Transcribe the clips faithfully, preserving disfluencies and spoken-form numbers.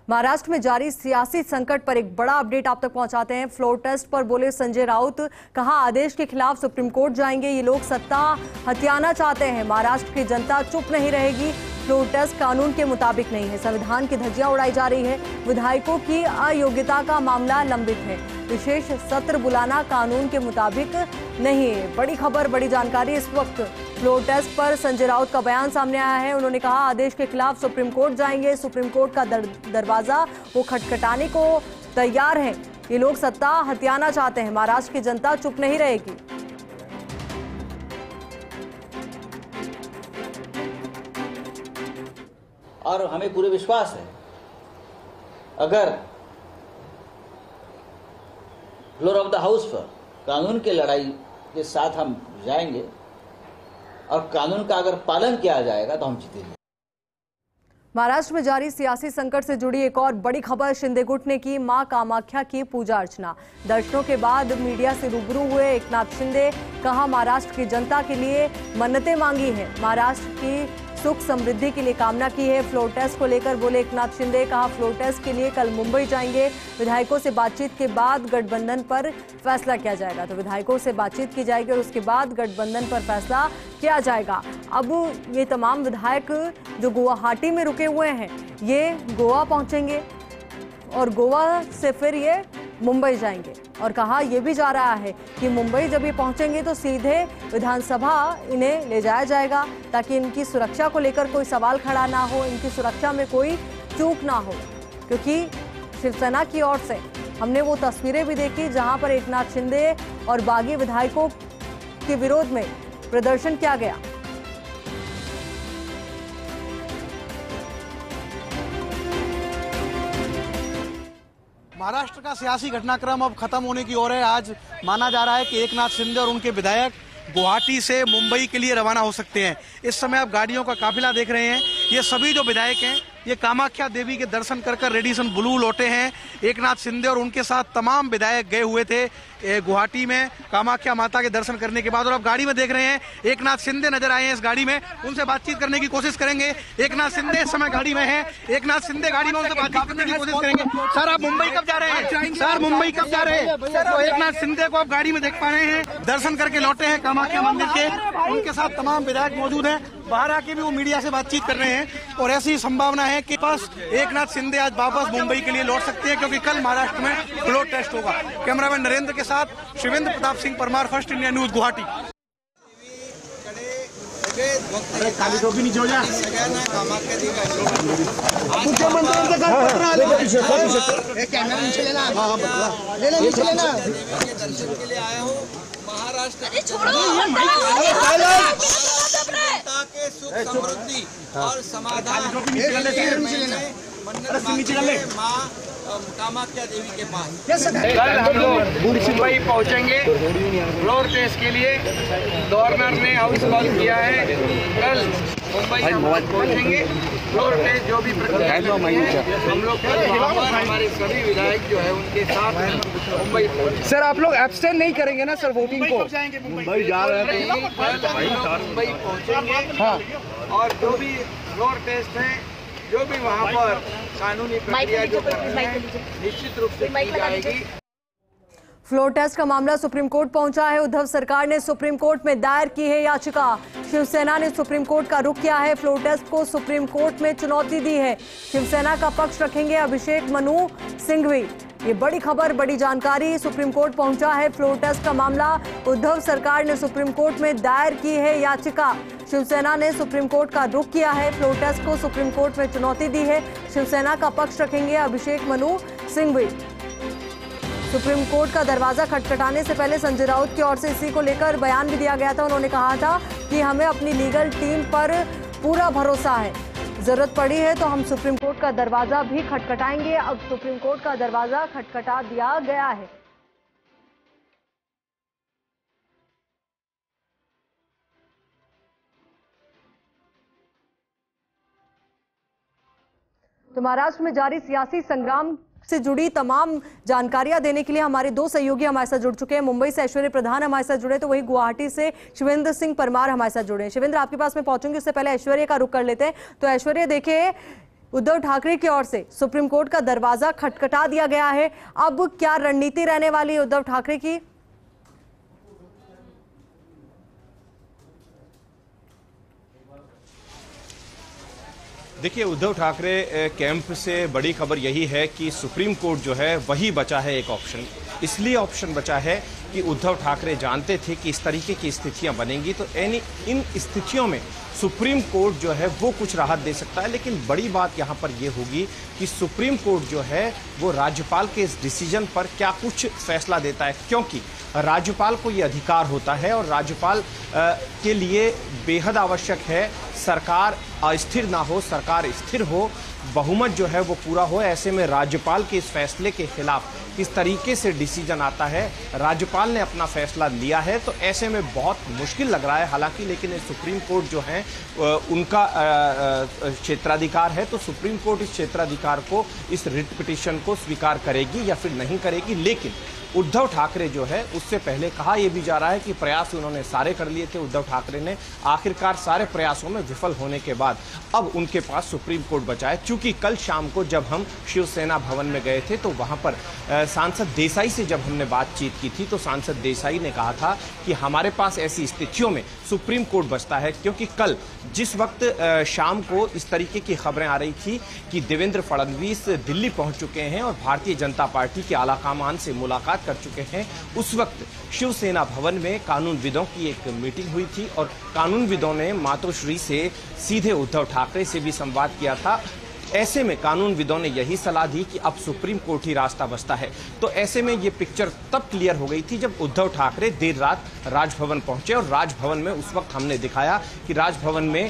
महाराष्ट्र में जारी सियासी संकट पर एक बड़ा अपडेट आप तक पहुंचाते हैं। फ्लोर टेस्ट पर बोले संजय राउत, कहा आदेश के खिलाफ सुप्रीम कोर्ट जाएंगे। ये लोग सत्ता हथियाना चाहते हैं, महाराष्ट्र की जनता चुप नहीं रहेगी। फ्लोर टेस्ट कानून के मुताबिक नहीं है, संविधान की धज्जियां उड़ाई जा रही है। विधायकों की अयोग्यता का मामला लंबित है, विशेष सत्र बुलाना कानून के मुताबिक नहीं है। बड़ी खबर, बड़ी जानकारी इस वक्त। फ्लोर टेस्ट पर संजय राउत का बयान सामने आया है। उन्होंने कहा आदेश के खिलाफ सुप्रीम कोर्ट जाएंगे। सुप्रीम कोर्ट का दर, दरवाजा वो खटखटाने को तैयार है। ये लोग सत्ता हथियाना चाहते हैं, महाराष्ट्र की जनता चुप नहीं रहेगी। और हमें पूरे विश्वास है, अगर फ्लोर ऑफ द हाउस पर कानून की लड़ाई के साथ हम जाएंगे और कानून का अगर पालन किया जाएगा तो हम जीतेंगे। महाराष्ट्र में जारी सियासी संकट से जुड़ी एक और बड़ी खबर। शिंदे गुट ने की मां कामाख्या की पूजा अर्चना। दर्शनों के बाद मीडिया से रूबरू हुए एकनाथ शिंदे, कहा महाराष्ट्र की जनता के लिए मन्नतें मांगी है, महाराष्ट्र की सुख समृद्धि के लिए कामना की है। फ्लोर टेस्ट को लेकर बोले एकनाथ शिंदे, कहा फ्लोर टेस्ट के लिए कल मुंबई जाएंगे। विधायकों से बातचीत के बाद गठबंधन पर फैसला किया जाएगा। तो विधायकों से बातचीत की जाएगी और उसके बाद गठबंधन पर फैसला किया जाएगा। अब ये तमाम विधायक जो गुवाहाटी में रुके हुए हैं, ये गोवा पहुंचेंगे और गोवा से फिर ये मुंबई जाएंगे। और कहा यह भी जा रहा है कि मुंबई जब ये पहुंचेंगे तो सीधे विधानसभा इन्हें ले जाया जाएगा, ताकि इनकी सुरक्षा को लेकर कोई सवाल खड़ा ना हो, इनकी सुरक्षा में कोई चूक ना हो। क्योंकि शिवसेना की ओर से हमने वो तस्वीरें भी देखी जहां पर एकनाथ शिंदे और बागी विधायकों के विरोध में प्रदर्शन किया गया। महाराष्ट्र का सियासी घटनाक्रम अब खत्म होने की ओर है। आज माना जा रहा है कि एकनाथ शिंदे और उनके विधायक गुवाहाटी से मुंबई के लिए रवाना हो सकते हैं। इस समय आप गाड़ियों का काफिला देख रहे हैं। ये सभी जो विधायक हैं ये कामाख्या देवी के दर्शन कर कर रेडिसन ब्लू लौटे हैं। एकनाथ शिंदे और उनके साथ तमाम विधायक गए हुए थे गुवाहाटी में कामाख्या माता के दर्शन करने के बाद। और अब गाड़ी में देख रहे हैं एकनाथ शिंदे नजर आए हैं इस गाड़ी में, उनसे बातचीत करने की कोशिश करेंगे। एकनाथ शिंदे इस समय गाड़ी में हैं। एकनाथ शिंदे गाड़ी में उनसे बातचीत करने की कोशिश करेंगे। सर, आप मुंबई कब जा रहे हैं? सर, मुंबई कब जा रहे हैं? तो एकनाथ शिंदे को आप गाड़ी में देख पा रहे हैं, दर्शन करके लौटे हैं कामाख्या मंदिर के। उनके साथ तमाम विधायक मौजूद हैं। बाहर आके भी वो मीडिया से बातचीत कर रहे हैं और ऐसी संभावना है कि बस एकनाथ शिंदे आज वापस मुंबई के लिए लौट सकते हैं, क्योंकि कल महाराष्ट्र में फ्लोर टेस्ट होगा। कैमरामैन नरेंद्र के साथ Shivendra Pratap Singh Parmar, first India news, Guwahati. खाली टोपी नीचे हो जा। महाराष्ट्र के सुख समृद्धि और समाधान माँ कामाख्या देवी के पास। कल हम लोग मुंबई पहुंचेंगे फ्लोर टेस्ट के लिए। गवर्नर ने हाउस कॉल किया है, कल मुंबई हम पहुंचेंगे। फ्लोर टेस्ट जो भी प्रक्रिया है हम लोग कल वहाँ पर हमारे सभी विधायक जो है उनके साथ मुंबई। सर, आप लोग एब्सटेन नहीं करेंगे ना सर वोटिंग को? मुंबई जा रहे हैं, कल मुंबई पहुंचेंगे। हाँ, और जो भी फ्लोर टेस्ट है, जो भी वहाँ पर कानूनी प्रक्रिया जो करनी है निश्चित रूप से की जाएगी। फ्लोर टेस्ट का मामला सुप्रीम कोर्ट पहुंचा है। उद्धव सरकार ने सुप्रीम कोर्ट में दायर की है याचिका। शिवसेना ने सुप्रीम कोर्ट का रुख किया है। फ्लोर टेस्ट को सुप्रीम कोर्ट में चुनौती दी है। शिवसेना का पक्ष रखेंगे अभिषेक मनु सिंघवी। ये बड़ी खबर, बड़ी जानकारी। सुप्रीम कोर्ट पहुंचा है फ्लोर टेस्ट का मामला। उद्धव सरकार ने सुप्रीम कोर्ट में दायर की है याचिका। शिवसेना ने सुप्रीम कोर्ट का रुख किया है। फ्लोर टेस्ट को सुप्रीम कोर्ट में चुनौती दी है। शिवसेना का पक्ष रखेंगे अभिषेक मनु सिंघवी। सुप्रीम कोर्ट का दरवाजा खटखटाने से पहले संजय राउत की ओर से इसी को लेकर बयान भी दिया गया था। उन्होंने कहा था कि हमें अपनी लीगल टीम पर पूरा भरोसा है, जरूरत पड़ी है तो हम सुप्रीम कोर्ट का दरवाजा भी खटखटाएंगे। अब सुप्रीम कोर्ट का दरवाजा खटखटा दिया गया है। तो महाराष्ट्र में जारी सियासी संग्राम से जुड़ी तमाम जानकारियां देने के लिए हमारे दो सहयोगी हमारे साथ जुड़ चुके हैं। मुंबई से ऐश्वर्य प्रधान हमारे साथ जुड़े, तो वही गुवाहाटी से शिवेंद्र सिंह परमार हमारे साथ जुड़े हैं। शिवेंद्र, आपके पास में पहुंचूंगी, उससे पहले ऐश्वर्य का रुख कर लेते हैं। तो ऐश्वर्य, देखिए उद्धव ठाकरे की ओर से सुप्रीम कोर्ट का दरवाजा खटखटा दिया गया है। अब क्या रणनीति रहने वाली है उद्धव ठाकरे की? देखिए, उद्धव ठाकरे कैंप से बड़ी खबर यही है कि सुप्रीम कोर्ट जो है वही बचा है एक ऑप्शन। इसलिए ऑप्शन बचा है कि उद्धव ठाकरे जानते थे कि इस तरीके की स्थितियां बनेंगी, तो यानी इन स्थितियों में सुप्रीम कोर्ट जो है वो कुछ राहत दे सकता है। लेकिन बड़ी बात यहां पर यह होगी कि सुप्रीम कोर्ट जो है वो राज्यपाल के इस डिसीजन पर क्या कुछ फैसला देता है, क्योंकि राज्यपाल को ये अधिकार होता है और राज्यपाल के लिए बेहद आवश्यक है सरकार अस्थिर ना हो, सरकार स्थिर हो, बहुमत जो है वो पूरा हो। ऐसे में राज्यपाल के इस फैसले के खिलाफ किस तरीके से डिसीजन आता है, राज्यपाल ने अपना फैसला लिया है, तो ऐसे में बहुत मुश्किल लग रहा है। हालांकि लेकिन सुप्रीम कोर्ट जो है उनका क्षेत्राधिकार है, तो सुप्रीम कोर्ट इस क्षेत्राधिकार को, इस रिट पिटीशन को स्वीकार करेगी या फिर नहीं करेगी। लेकिन उद्धव ठाकरे जो है उससे पहले कहा यह भी जा रहा है कि प्रयास उन्होंने सारे कर लिए थे उद्धव ठाकरे ने, आखिरकार सारे प्रयासों में विफल होने के बाद अब उनके पास सुप्रीम कोर्ट बचा है। क्योंकि कल शाम को जब हम शिवसेना भवन में गए थे तो वहां पर सांसद देसाई से जब हमने बातचीत की थी तो सांसद देसाई ने कहा था कि हमारे पास ऐसी स्थितियों में सुप्रीम कोर्ट बचता है। क्योंकि कल जिस वक्त शाम को इस तरीके की खबरें आ रही थी कि देवेंद्र फडणवीस दिल्ली पहुंच चुके हैं और भारतीय जनता पार्टी के आलाकमान से मुलाकात कर चुके हैं, उस वक्त शिवसेना भवन में कानूनविदों की एक मीटिंग हुई थी और कानूनविदों ने मातोश्री से सीधे उद्धव ठाकरे से भी संवाद किया था। ऐसे में कानूनविदों ने यही सलाह दी कि अब सुप्रीम कोर्ट ही रास्ता बचता है। तो ऐसे में ये पिक्चर तब क्लियर हो गई थी जब उद्धव ठाकरे देर रात राजभवन पहुंचे और राजभवन में उस वक्त हमने दिखाया कि राजभवन में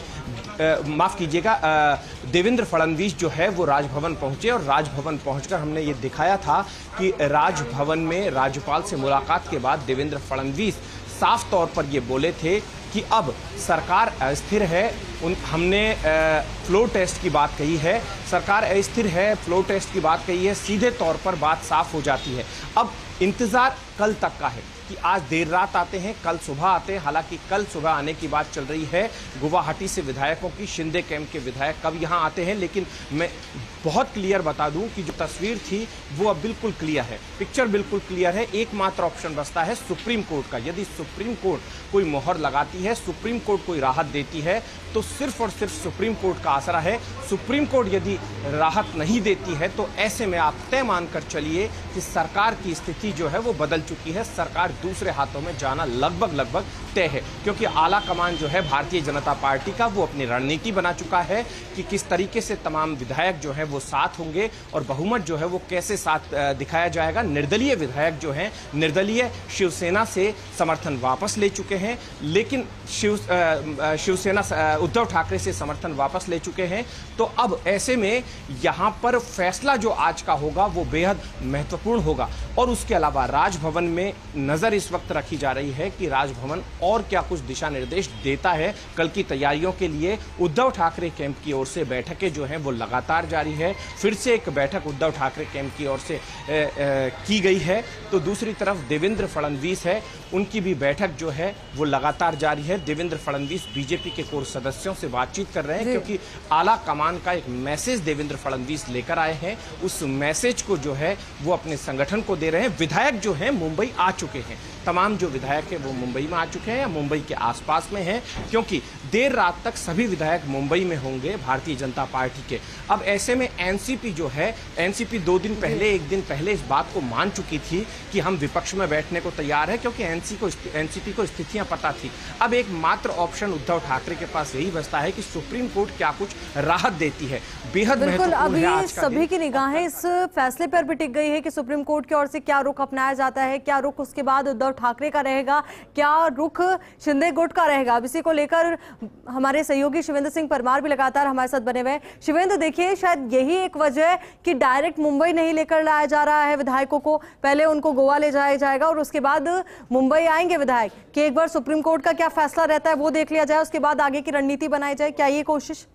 माफ कीजिएगा देवेंद्र फडणवीस जो है वो राजभवन पहुंचे और राजभवन पहुंचकर हमने ये दिखाया था कि राजभवन में राज्यपाल से मुलाकात के बाद देवेंद्र फडणवीस साफ तौर पर ये बोले थे कि अब सरकार अस्थिर है। उन हमने फ्लोर टेस्ट की बात कही है, सरकार अस्थिर है, फ्लोर टेस्ट की बात कही है, सीधे तौर पर बात साफ हो जाती है। अब इंतजार कल तक का है कि आज देर रात आते हैं, कल सुबह आते हैं। हालांकि कल सुबह आने की बात चल रही है गुवाहाटी से विधायकों की, शिंदे कैंप के विधायक कब यहां आते हैं। लेकिन मैं बहुत क्लियर बता दूं कि जो तस्वीर थी वो अब बिल्कुल क्लियर है, पिक्चर बिल्कुल क्लियर है। एकमात्र ऑप्शन बचता है सुप्रीम कोर्ट का। यदि सुप्रीम कोर्ट कोई मोहर लगाती है, सुप्रीम कोर्ट कोई राहत देती है, तो सिर्फ और सिर्फ सुप्रीम कोर्ट का आसरा है। सुप्रीम कोर्ट यदि राहत नहीं देती है तो ऐसे में आप तय मानकर चलिए कि सरकार की स्थिति जो है वो बदल चुकी है, सरकार दूसरे हाथों में जाना लगभग लगभग तय है। क्योंकि आला कमान जो है भारतीय जनता पार्टी का वो अपनी रणनीति बना चुका है कि किस तरीके से तमाम विधायक जो है वो साथ होंगे और बहुमत जो है वो कैसे साथ दिखाया जाएगा। निर्दलीय विधायक जो हैं, निर्दलीय शिवसेना से समर्थन वापस ले चुके हैं, लेकिन शिव शिवसेना उद्धव ठाकरे से समर्थन वापस ले चुके हैं। तो अब ऐसे में यहां पर फैसला जो आज का होगा वो बेहद महत्वपूर्ण होगा। और उसके अलावा राजभवन में नजर इस वक्त रखी जा रही है कि राजभवन और क्या कुछ दिशा निर्देश देता है कल की तैयारियों के लिए। उद्धव ठाकरे कैंप की ओर से बैठकें जो हैं वो लगातार जारी है। फिर से एक बैठक उद्धव ठाकरे कैंप की ओर से ए, ए, की गई है। तो दूसरी तरफ देवेंद्र फडणवीस है, उनकी भी बैठक जो है वो लगातार जारी है। देवेंद्र फडणवीस बीजेपी के कोर सदस्यों से बातचीत कर रहे हैं क्योंकि आला कमान का एक मैसेज देवेंद्र फडणवीस लेकर आए हैं। उस मैसेज को जो है वो अपने संगठन को दे रहे हैं। विधायक जो हैं मुंबई आ चुके हैं, तमाम जो विधायक हैं वो मुंबई में आ चुके हैं या मुंबई के आसपास में हैं, क्योंकि देर रात तक सभी विधायक मुंबई में होंगे भारतीय जनता पार्टी के। अब ऐसे में एनसीपी जो है, एनसीपी दो दिन पहले एक दिन पहले इस बात को मान चुकी थी कि हम विपक्ष में बैठने को तैयार है, क्योंकि एनसी को एनसीपी को स्थितियां पता थी। अब एक मात्र ऑप्शन उद्धव ठाकरे के पास यही बचता है कि सुप्रीम कोर्ट क्या कुछ राहत देती है। बेहद बिल्कुल, अभी सभी की निगाहें इस फैसले पर भी टिक गई है कि सुप्रीम कोर्ट की ओर से क्या रुख अपनाया जाता है, क्या रुख उसके बाद उद्धव ठाकरे का रहेगा, क्या रुख शिंदे गुट का रहेगा। अब इसी को लेकर हमारे सहयोगी शिवेंद्र सिंह परमार भी लगातार हमारे साथ बने हुए हैं। शिवेंद्र, देखिए शायद यही एक वजह है कि डायरेक्ट मुंबई नहीं लेकर लाया जा रहा है विधायकों को, पहले उनको गोवा ले जाया जाएगा और उसके बाद मुंबई आएंगे विधायक, कि एक बार सुप्रीम कोर्ट का क्या फैसला रहता है वो देख लिया जाए, उसके बाद आगे की रणनीति बनाई जाए। क्या ये कोशिश?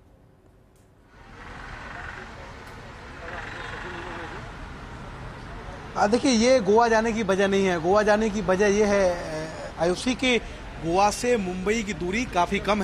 देखिए, ये गोवा जाने की वजह नहीं है। गोवा जाने की वजह ये है आयुषी के गोवा से मुंबई की दूरी काफ़ी कम है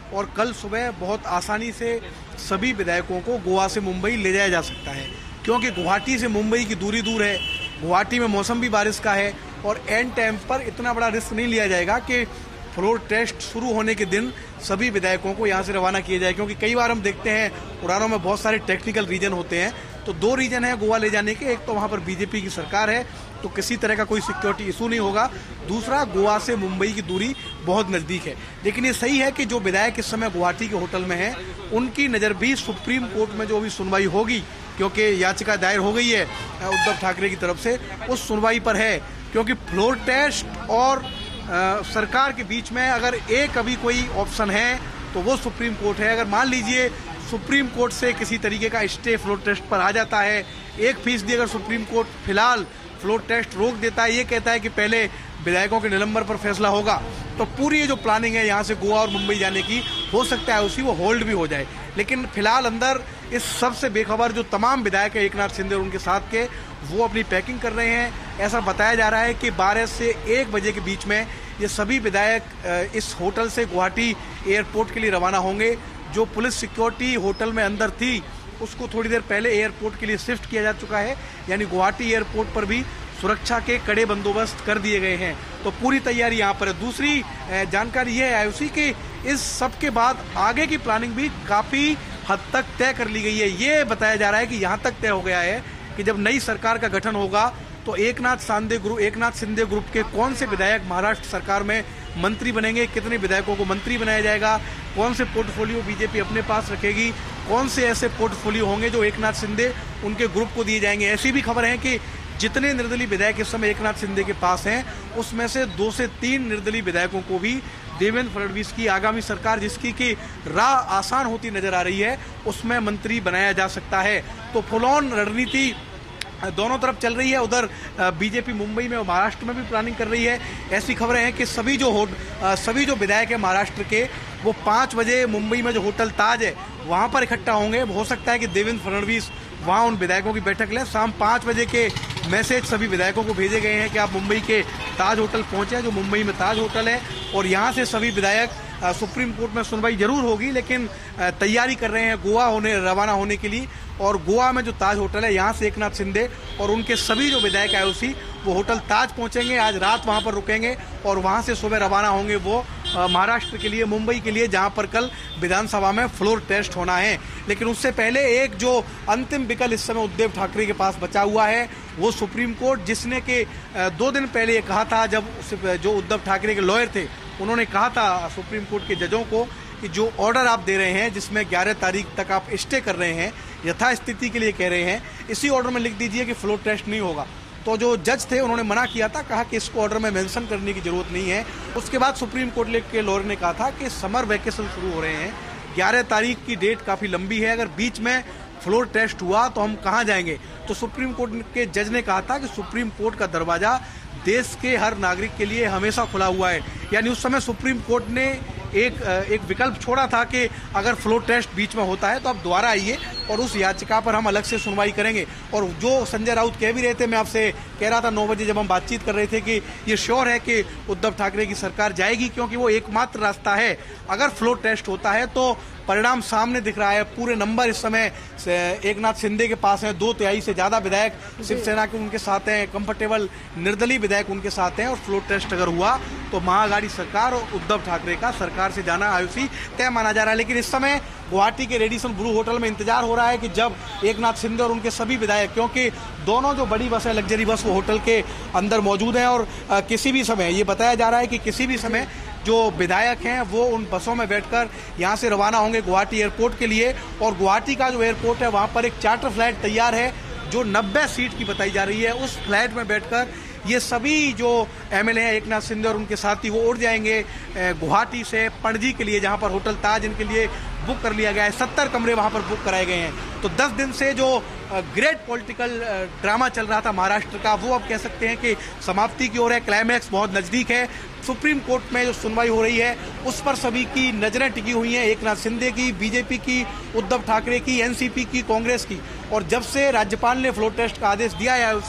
और कल सुबह बहुत आसानी से सभी विधायकों को गोवा से मुंबई ले जाया जा सकता है, क्योंकि गुवाहाटी से मुंबई की दूरी दूर है, गुवाहाटी में मौसम भी बारिश का है और एंड टाइम पर इतना बड़ा रिस्क नहीं लिया जाएगा कि फ्लोर टेस्ट शुरू होने के दिन सभी विधायकों को यहाँ से रवाना किया जाए। क्योंकि कई बार हम देखते हैं उड़ानों में बहुत सारे टेक्निकल रीजन होते हैं, तो दो रीजन है गोवा ले जाने के। एक तो वहाँ पर बीजेपी की सरकार है तो किसी तरह का कोई सिक्योरिटी इशू नहीं होगा, दूसरा गोवा से मुंबई की दूरी बहुत नज़दीक है। लेकिन ये सही है कि जो विधायक इस समय गुवाहाटी के होटल में हैं उनकी नज़र भी सुप्रीम कोर्ट में जो भी सुनवाई होगी, क्योंकि याचिका दायर हो गई है उद्धव ठाकरे की तरफ से, उस सुनवाई पर है। क्योंकि फ्लोर टेस्ट और आ, सरकार के बीच में अगर एक अभी कोई ऑप्शन है तो वो सुप्रीम कोर्ट है। अगर मान लीजिए सुप्रीम कोर्ट से किसी तरीके का स्टे फ्लोर टेस्ट पर आ जाता है, एक फीसदी अगर सुप्रीम कोर्ट फिलहाल फ्लोर टेस्ट रोक देता है, ये कहता है कि पहले विधायकों के निलंबन पर फैसला होगा, तो पूरी ये जो प्लानिंग है यहाँ से गोवा और मुंबई जाने की, हो सकता है उसी वो होल्ड भी हो जाए। लेकिन फिलहाल अंदर इस सबसे बेखबर जो तमाम विधायक है एकनाथ शिंदे और उनके साथ के, वो अपनी पैकिंग कर रहे हैं। ऐसा बताया जा रहा है कि बारह से एक बजे के बीच में ये सभी विधायक इस होटल से गुवाहाटी एयरपोर्ट के लिए रवाना होंगे। जो पुलिस सिक्योरिटी होटल में अंदर थी उसको थोड़ी देर पहले एयरपोर्ट के लिए शिफ्ट किया जा चुका है, यानी गुवाहाटी एयरपोर्ट पर भी सुरक्षा के कड़े बंदोबस्त कर दिए गए हैं। तो पूरी तैयारी यहाँ पर है। दूसरी जानकारी ये है उसी कि इस सब के बाद आगे की प्लानिंग भी काफ़ी हद तक तय कर ली गई है। ये बताया जा रहा है कि यहाँ तक तय हो गया है कि जब नई सरकार का गठन होगा तो एकनाथ शिंदे ग्रुप एकनाथ शिंदे ग्रुप के कौन से विधायक महाराष्ट्र सरकार में मंत्री बनेंगे, कितने विधायकों को मंत्री बनाया जाएगा, कौन से पोर्टफोलियो बीजेपी अपने पास रखेगी, कौन से ऐसे पोर्टफोलियो होंगे जो एकनाथ शिंदे उनके ग्रुप को दिए जाएंगे। ऐसी भी खबर है कि जितने निर्दलीय विधायक इस समय एकनाथ शिंदे के पास हैं उसमें से दो से तीन निर्दलीय विधायकों को भी देवेंद्र फडणवीस की आगामी सरकार, जिसकी की राह आसान होती नजर आ रही है, उसमें मंत्री बनाया जा सकता है। तो फुल ऑन रणनीति दोनों तरफ चल रही है। उधर बीजेपी मुंबई में और महाराष्ट्र में भी प्लानिंग कर रही है। ऐसी खबरें हैं कि सभी जो हो सभी जो विधायक है महाराष्ट्र के, वो पाँच बजे मुंबई में जो होटल ताज है वहाँ पर इकट्ठा होंगे। हो सकता है कि देवेंद्र फडणवीस वहाँ उन विधायकों की बैठक लें। शाम पाँच बजे के मैसेज सभी विधायकों को भेजे गए हैं कि आप मुंबई के ताज होटल पहुँचे, जो मुंबई में ताज होटल है, और यहाँ से सभी विधायक सुप्रीम कोर्ट में सुनवाई जरूर होगी, लेकिन तैयारी कर रहे हैं गोवा होने रवाना होने के लिए। और गोवा में जो ताज होटल है, यहाँ से एकनाथ शिंदे और उनके सभी जो विधायक आईओसी वो होटल ताज पहुंचेंगे, आज रात वहां पर रुकेंगे और वहां से सुबह रवाना होंगे वो महाराष्ट्र के लिए, मुंबई के लिए, जहां पर कल विधानसभा में फ्लोर टेस्ट होना है। लेकिन उससे पहले एक जो अंतिम विकल्प इस समय उद्धव ठाकरे के पास बचा हुआ है वो सुप्रीम कोर्ट, जिसने के दो दिन पहले ये कहा था, जब जो उद्धव ठाकरे के लॉयर थे उन्होंने कहा था सुप्रीम कोर्ट के जजों को कि जो ऑर्डर आप दे रहे हैं जिसमें ग्यारह तारीख तक आप स्टे कर रहे हैं, यथास्थिति के लिए कह रहे हैं, इसी ऑर्डर में लिख दीजिए कि फ्लोर टेस्ट नहीं होगा। तो जो जज थे उन्होंने मना किया था, कहा कि इसको ऑर्डर में मेंशन करने की जरूरत नहीं है। उसके बाद सुप्रीम कोर्ट के लॉयर ने कहा था कि समर वैकेशन शुरू हो रहे हैं, ग्यारह तारीख की डेट काफ़ी लंबी है, अगर बीच में फ्लोर टेस्ट हुआ तो हम कहाँ जाएंगे। तो सुप्रीम कोर्ट के जज ने कहा था कि सुप्रीम कोर्ट का दरवाजा देश के हर नागरिक के लिए हमेशा खुला हुआ है। यानी उस समय सुप्रीम कोर्ट ने एक एक विकल्प छोड़ा था कि अगर फ्लोर टेस्ट बीच में होता है तो आप दोबारा आइए और उस याचिका पर हम अलग से सुनवाई करेंगे। और जो संजय राउत कह भी रहे थे, मैं आपसे कह रहा था नौ बजे जब हम बातचीत कर रहे थे कि ये श्योर है कि उद्धव ठाकरे की सरकार जाएगी, क्योंकि वो एकमात्र रास्ता है। अगर फ्लोर टेस्ट होता है तो परिणाम सामने दिख रहा है। पूरे नंबर इस समय एकनाथ शिंदे के पास हैं, दो तिहाई से ज्यादा विधायक शिवसेना के उनके साथ हैं, कंफर्टेबल निर्दलीय विधायक उनके साथ हैं, और फ्लोर टेस्ट अगर हुआ तो महाअघाड़ी सरकार और उद्धव ठाकरे का सरकार से जाना आईओसी तय माना जा रहा है। लेकिन इस समय गुवाहाटी के रेडिसन ब्लू होटल में इंतजार हो रहा है कि जब एकनाथ शिंदे और उनके सभी विधायक, क्योंकि दोनों जो बड़ी बस है लग्जरी बस, वो होटल के अंदर मौजूद हैं, और किसी भी समय ये बताया जा रहा है कि किसी भी समय जो विधायक हैं वो उन बसों में बैठकर यहाँ से रवाना होंगे गुवाहाटी एयरपोर्ट के लिए। और गुवाहाटी का जो एयरपोर्ट है वहाँ पर एक चार्टर फ्लाइट तैयार है जो नब्बे सीट की बताई जा रही है। उस फ्लाइट में बैठकर ये सभी जो एमएलए हैं एकनाथ शिंदे और उनके साथी, वो उड़ जाएंगे गुवाहाटी से पणजी के लिए, जहाँ पर होटल ताज इनके लिए बुक कर लिया गया है। सत्तर कमरे वहाँ पर बुक कराए गए हैं। तो दस दिन से जो ग्रेट पॉलिटिकल ड्रामा चल रहा था महाराष्ट्र का, वो अब कह सकते हैं कि समाप्ति की ओर है, क्लाइमैक्स बहुत नज़दीक है। सुप्रीम कोर्ट में जो सुनवाई हो रही है उस पर सभी की नजरें टिकी हुई हैं, एकनाथ शिंदे की, बीजेपी की, उद्धव ठाकरे की, एनसीपी की, कांग्रेस की। और जब से राज्यपाल ने फ्लोर टेस्ट का आदेश दिया है आईओसी,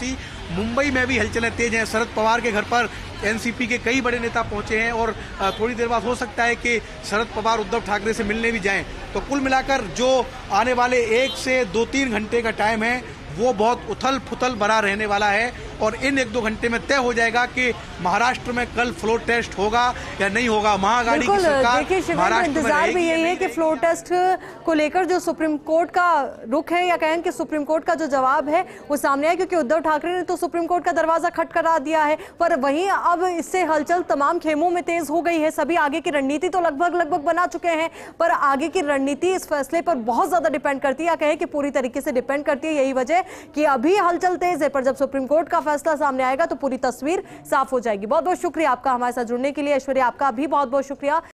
मुंबई में भी हलचलें तेज हैं। शरद पवार के घर पर एनसीपी के कई बड़े नेता पहुंचे हैं और थोड़ी देर बाद हो सकता है कि शरद पवार उद्धव ठाकरे से मिलने भी जाएं। तो कुल मिलाकर जो आने वाले एक से दो तीन घंटे का टाइम है वो बहुत उथल पुथल भरा रहने वाला है और इन एक दो घंटे में तय हो जाएगा कि महाराष्ट्र में कल फ्लोर टेस्ट होगा या नहीं होगा। महाअघाड़ी की सरकार देखिए शिवेंद्र, इंतजार भी यही है कि फ्लोर टेस्ट को लेकर जो सुप्रीम कोर्ट का रुख है या कहें कि सुप्रीम कोर्ट का जो जवाब है वो सामने आए, क्योंकि उद्धव ठाकरे ने तो सुप्रीम कोर्ट का दरवाजा खटखटा दिया है। पर वहीं अब इससे हलचल तमाम खेमों में तेज हो गई है। सभी आगे की रणनीति तो लगभग लगभग बना चुके हैं, पर आगे की रणनीति इस फैसले पर बहुत ज्यादा डिपेंड करती है, या कहें कि पूरी तरीके से डिपेंड करती है। यही वजह कि अभी हलचल तेज है, पर जब सुप्रीम कोर्ट का फैसला सामने आएगा तो पूरी तस्वीर साफ हो जाएगी। बहुत बहुत शुक्रिया आपका हमारे साथ जुड़ने के लिए। ऐश्वर्या, आपका भी बहुत बहुत शुक्रिया।